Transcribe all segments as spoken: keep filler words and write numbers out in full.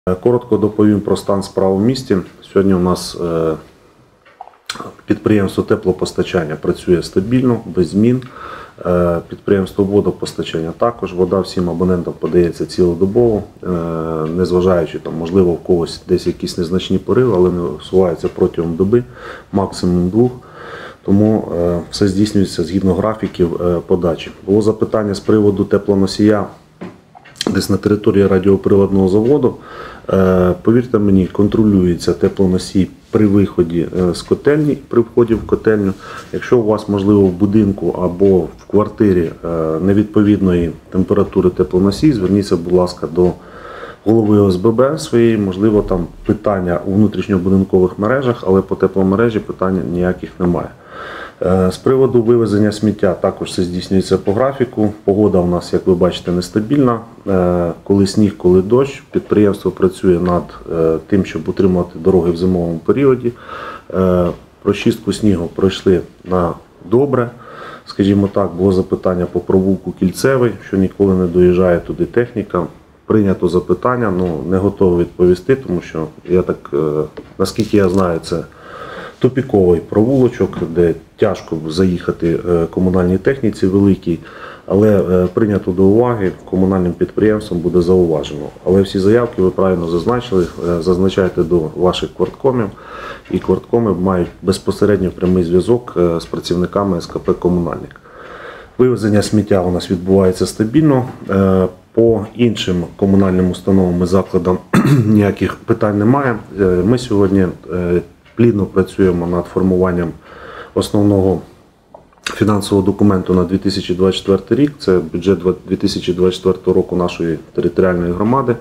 Коротко доповім про стан справ у місті. Сьогодні у нас підприємство теплопостачання працює стабільно, без змін. Підприємство водопостачання також. Вода всім абонентам подається цілодобово, незважаючи, там, можливо, в когось десь якісь незначні пориви, але не всувається протягом доби, максимум двох. Тому все здійснюється згідно графіків подачі. Було запитання з приводу теплоносія десь на території радіоприладного заводу. Повірте мені, контролюється теплоносій при виході з котельні, при вході в котельню. Якщо у вас, можливо, в будинку або в квартирі невідповідної температури теплоносій, зверніться, будь ласка, до голови О С Б Б своєї, можливо, там питання у внутрішньобудинкових мережах, але по тепломережі питань ніяких немає. З приводу вивезення сміття також все здійснюється по графіку. Погода у нас, як ви бачите, нестабільна. Коли сніг, коли дощ. Підприємство працює над тим, щоб утримувати дороги в зимовому періоді. Прочистку снігу пройшли на добре. Скажімо так, було запитання по провулку Кільцевий, що ніколи не доїжджає туди техніка. Прийнято запитання, ну не готовий відповісти, тому що, я так, наскільки я знаю, це тупіковий провулочок, де тяжко заїхати комунальній техніці великій, але прийнято до уваги, комунальним підприємством буде зауважено. Але всі заявки, ви правильно зазначили, зазначайте до ваших кварткомів, і кварткоми мають безпосередньо прямий зв'язок з працівниками С К П «Комунальник». Вивезення сміття у нас відбувається стабільно. По іншим комунальним установам і закладам ніяких питань немає. Ми сьогодні плідно працюємо над формуванням основного фінансового документу на дві тисячі двадцять четвертий рік. Це бюджет дві тисячі двадцять четвертого року нашої територіальної громади.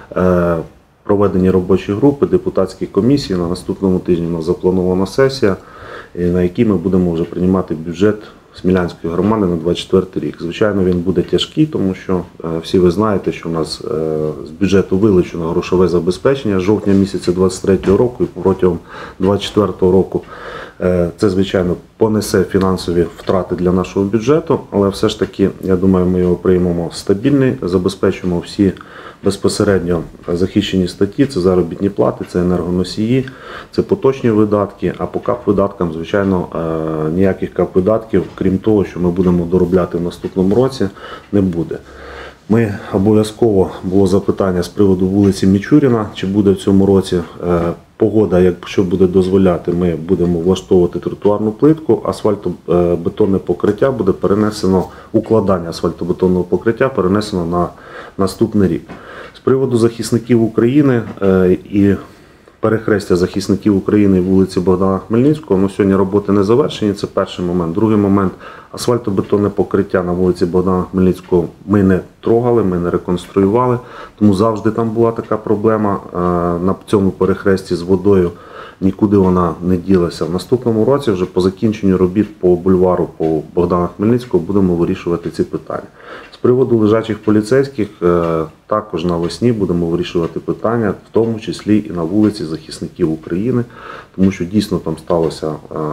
Проведені робочі групи, депутатські комісії. На наступному тижні у нас запланована сесія, на якій ми будемо вже приймати бюджет Смілянської громади на двадцять четвертий рік. Звичайно, він буде тяжкий, тому що всі ви знаєте, що у нас з бюджету вилучено грошове забезпечення з жовтня місяця двадцять третього року і протягом двадцять четвертого року. Це, звичайно, понесе фінансові втрати для нашого бюджету, але все ж таки, я думаю, ми його приймемо стабільний, забезпечимо всі безпосередньо захищені статті, це заробітні плати, це енергоносії, це поточні видатки, а по кап-видаткам, звичайно, ніяких кап-видатків, крім того, що ми будемо доробляти в наступному році, не буде. Ми обов'язково, було запитання з приводу вулиці Мічуріна, чи буде в цьому році погода, якщо буде дозволяти, ми будемо влаштовувати тротуарну плитку, асфальтобетонне покриття буде перенесено, укладання асфальтобетонного покриття перенесено на наступний рік. З приводу захисників України і перехрестя захисників України і вулиці Богдана Хмельницького, ну, сьогодні роботи не завершені, це перший момент. Другий момент, асфальтобетонне покриття на вулиці Богдана Хмельницького ми не трогали, ми не реконструювали, тому завжди там була така проблема на цьому перехресті з водою, нікуди вона не ділася. В наступному році вже по закінченню робіт по бульвару по Богдана Хмельницького будемо вирішувати ці питання. З приводу лежачих поліцейських, також навесні будемо вирішувати питання, в тому числі і на вулиці захисників України, тому що дійсно там сталося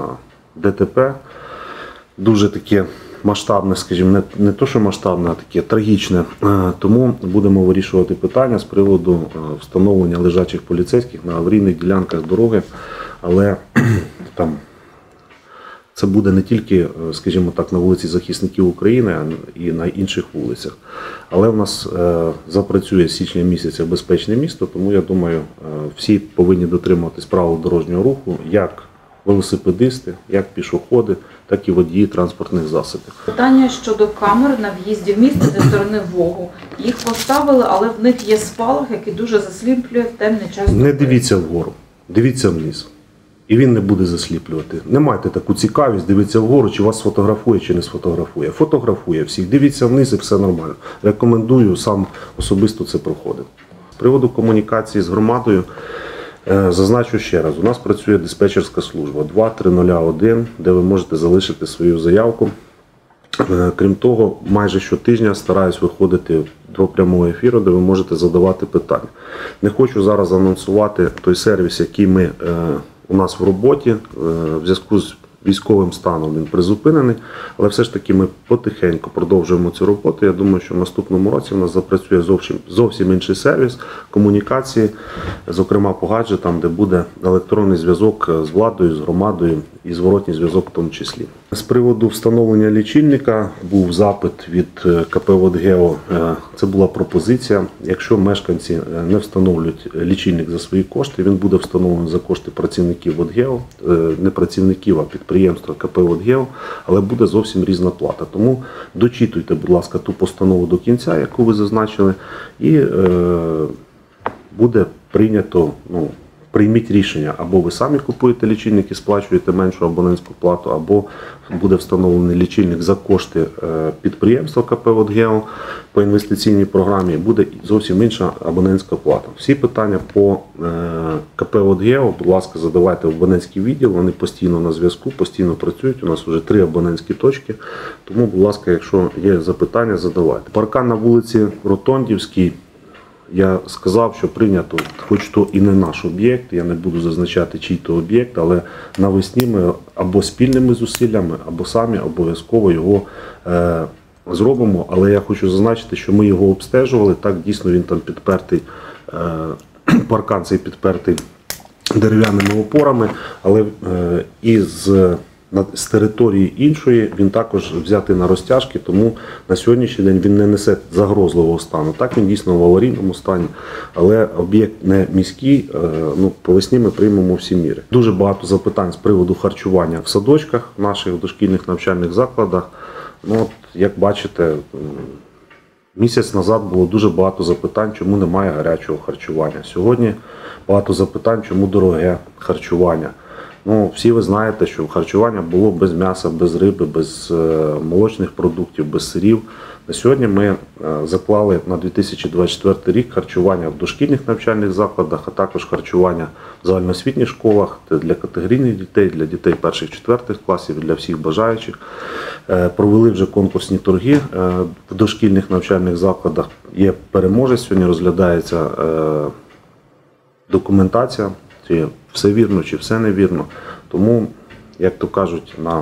Д Т П, дуже таке масштабне, скажімо, не, не то, що масштабне, а таке трагічне. Тому будемо вирішувати питання з приводу встановлення лежачих поліцейських на аварійних ділянках дороги, але там це буде не тільки, скажімо так, на вулиці захисників України, а і на інших вулицях. Але в нас запрацює з січня місяця безпечне місто, тому я думаю, всі повинні дотримуватись правил дорожнього руху, як велосипедисти, як пішоходи, так і водії транспортних засобів. Питання щодо камер на в'їзді в місто зі сторони Вогу. Їх поставили, але в них є спалах, який дуже засліплює в темний час. Не дивіться вгору, дивіться вниз. І він не буде засліплювати. Не майте таку цікавість, дивіться вгору, чи вас сфотографує, чи не сфотографує. Фотографує всіх. Дивіться вниз і все нормально. Рекомендую, сам особисто це проходив. З приводу комунікації з громадою, зазначу ще раз, у нас працює диспетчерська служба два три нуль один, де ви можете залишити свою заявку. Крім того, майже щотижня стараюсь виходити до прямого ефіру, де ви можете задавати питання. Не хочу зараз анонсувати той сервіс, який ми, у нас в роботі, в зв'язку з військовим станом він призупинений, але все ж таки ми потихеньку продовжуємо цю роботу. Я думаю, що в наступному році в нас запрацює зовсім, зовсім інший сервіс комунікації, зокрема по гаджетам, де буде електронний зв'язок з владою, з громадою і зворотній зв'язок в тому числі. З приводу встановлення лічильника був запит від ка пе «Водгео». Це була пропозиція. Якщо мешканці не встановлюють лічильник за свої кошти, він буде встановлений за кошти працівників «Водгео», не працівників, а підприємства ка пе «Водгео», але буде зовсім різна плата. Тому дочитуйте, будь ласка, ту постанову до кінця, яку ви зазначили, і е, буде прийнято, ну, прийміть рішення, або ви самі купуєте лічильник і сплачуєте меншу абонентську плату, або буде встановлений лічильник за кошти підприємства ка пе «Водгео» по інвестиційній програмі, буде зовсім інша абонентська плата. Всі питання по ка пе «Водгео», будь ласка, задавайте в абонентський відділ, вони постійно на зв'язку, постійно працюють, у нас вже три абонентські точки, тому, будь ласка, якщо є запитання, задавайте. Паркан на вулиці Ротондівській, я сказав, що прийнято, хоч то і не наш об'єкт, я не буду зазначати чий то об'єкт, але навесні ми або спільними зусиллями, або самі обов'язково його е, зробимо. Але я хочу зазначити, що ми його обстежували, так дійсно він там підпертий, е, паркан цей підпертий дерев'яними опорами, але е, із з території іншої він також взятий на розтяжки, тому на сьогоднішній день він не несе загрозливого стану. Так, він дійсно в аварійному стані, але об'єкт не міський, ну, по весні ми приймемо всі міри. Дуже багато запитань з приводу харчування в садочках, в наших дошкільних навчальних закладах. Ну, от, як бачите, місяць назад було дуже багато запитань, чому немає гарячого харчування. Сьогодні багато запитань, чому дороге харчування. Ну, всі ви знаєте, що харчування було без м'яса, без риби, без молочних продуктів, без сирів. На сьогодні ми заклали на дві тисячі двадцять четвертий рік харчування в дошкільних навчальних закладах, а також харчування в загальноосвітніх школах для категорійних дітей, для дітей перших-четвертих класів, для всіх бажаючих. Провели вже конкурсні торги в дошкільних навчальних закладах. Є переможець, сьогодні розглядається документація. Чи все вірно, чи все невірно. Тому, як то кажуть, на,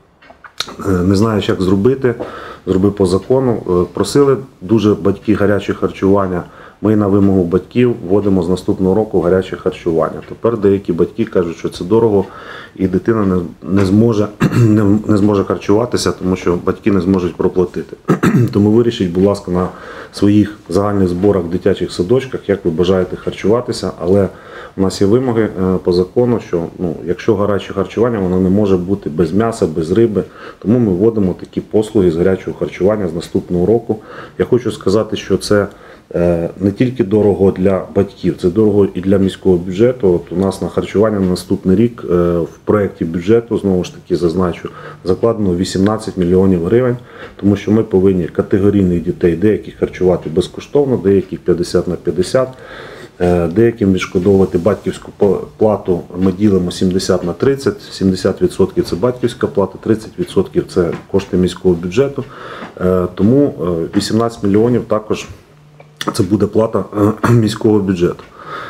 не знаєш, як зробити, зроби по закону. Просили дуже батьки гаряче харчування. Ми на вимогу батьків вводимо з наступного року гаряче харчування. Тепер деякі батьки кажуть, що це дорого і дитина не, не, зможе, не, не зможе харчуватися, тому що батьки не зможуть проплатити. Тому вирішіть, будь ласка, на своїх загальних зборах в дитячих садочках, як ви бажаєте харчуватися, але у нас є вимоги по закону, що ну, якщо гаряче харчування, воно не може бути без м'яса, без риби. Тому ми вводимо такі послуги з гарячого харчування з наступного року. Я хочу сказати, що це не тільки дорого для батьків, це дорого і для міського бюджету. От у нас на харчування на наступний рік в проєкті бюджету, знову ж таки зазначу, закладено вісімнадцять мільйонів гривень, тому що ми повинні категорійних дітей, деяких харчувати безкоштовно, деяких п'ятдесят на п'ятдесят. Деяким відшкодовувати батьківську плату ми ділимо сімдесят на тридцять, сімдесят відсотків це батьківська плата, тридцять відсотків це кошти міського бюджету. Тому вісімнадцять мільйонів також це буде плата міського бюджету.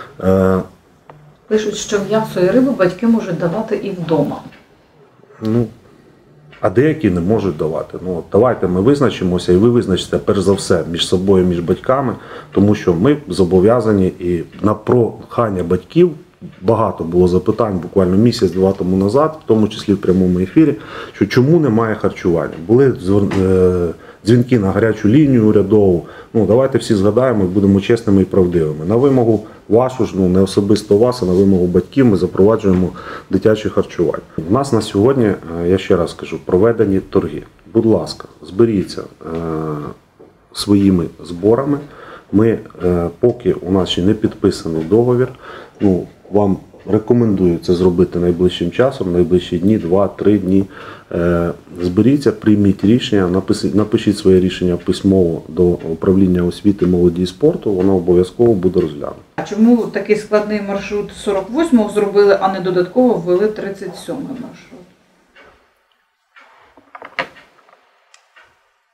Пишуть, що м'ясо і рибу батьки можуть давати і вдома. Ну, а деякі не можуть давати. Ну, давайте ми визначимося і ви визначите перш за все між собою, між батьками, тому що ми зобов'язані і на прохання батьків багато було запитань буквально місяць-два тому назад, в тому числі в прямому ефірі, що чому немає харчування. Були дзвінки на гарячу лінію урядову. Ну, давайте всі згадаємо і будемо чесними і правдивими. На вимогу вашу ж, ну не особисто вас, а на вимогу батьків ми запроваджуємо дитяче харчування. У нас на сьогодні, я ще раз скажу, проведені торги. Будь ласка, зберіться е, своїми зборами. Ми, е, поки у нас ще не підписаний договір, ну, вам рекомендую це зробити найближчим часом, найближчі дні, два-три дні. Е, зберіться, прийміть рішення, напишіть, напишіть своє рішення письмово до управління освіти, молоді і спорту, воно обов'язково буде розглянуто. А чому такий складний маршрут сорок восьмого зробили, а не додатково ввели тридцять сьомий маршрут?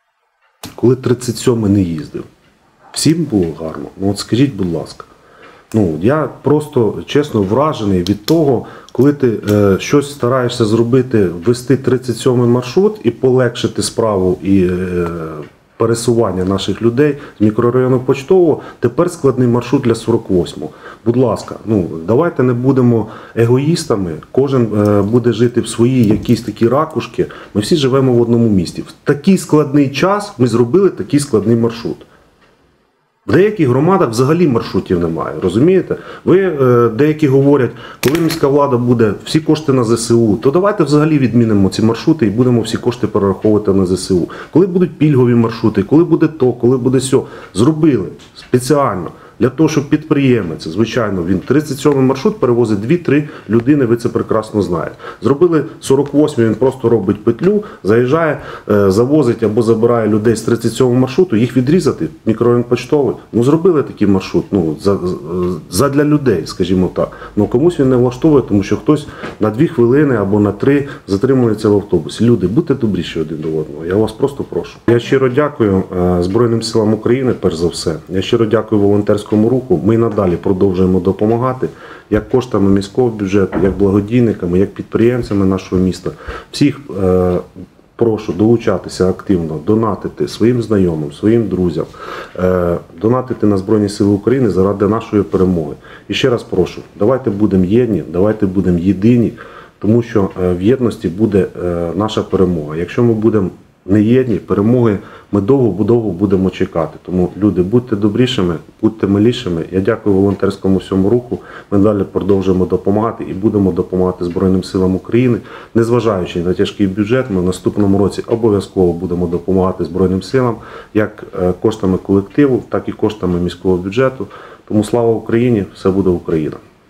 Коли тридцять сьомий не їздив, всім було гарно. Ну от скажіть, будь ласка, Ну, я просто чесно вражений від того, коли ти е, щось стараєшся зробити, ввести тридцять сьомий маршрут і полегшити справу і е, пересування наших людей з мікрорайону Почтового, тепер складний маршрут для сорок восьмого. Будь ласка, ну давайте не будемо егоїстами, кожен е, буде жити в своїй якійсь такій ракушці, ми всі живемо в одному місті. В такий складний час ми зробили такий складний маршрут. В деяких громадах взагалі маршрутів немає, розумієте? Ви е, деякі говорять, коли міська влада буде всі кошти на зе се у, то давайте взагалі відмінимо ці маршрути і будемо всі кошти перераховувати на зе се у. Коли будуть пільгові маршрути, коли буде то, коли буде сьо, зробили спеціально. Для того, щоб підприємець, звичайно, він тридцять сьомий маршрут перевозить дві-три людини, ви це прекрасно знаєте. Зробили сорок восьмий, він просто робить петлю, заїжджає, завозить або забирає людей з тридцять сьомого маршруту, їх відрізати, мікрорайон Почтовий. Ну, зробили такий маршрут, ну, за, за для людей, скажімо так. Ну, комусь він не влаштовує, тому що хтось на дві хвилини або на три затримується в автобусі. Люди, будьте добріші один до одного, я вас просто прошу. Я щиро дякую Збройним силам України, перш за все. Я щиро дякую волонтерському руху. Ми надалі продовжуємо допомагати як коштами міського бюджету, як благодійниками, як підприємцями нашого міста. Всіх е, прошу долучатися активно, донатити своїм знайомим, своїм друзям, е, донатити на Збройні Сили України заради нашої перемоги. І ще раз прошу, давайте будемо єдні, давайте будемо єдині, тому що в єдності буде е, наша перемога. Якщо ми будемо не єдні, перемоги ми довго-довго будемо чекати. Тому, люди, будьте добрішими, будьте милішими. Я дякую волонтерському всьому руху. Ми далі продовжуємо допомагати і будемо допомагати Збройним силам України. Незважаючи на тяжкий бюджет, ми в наступному році обов'язково будемо допомагати Збройним силам, як коштами колективу, так і коштами міського бюджету. Тому слава Україні, все буде Україна.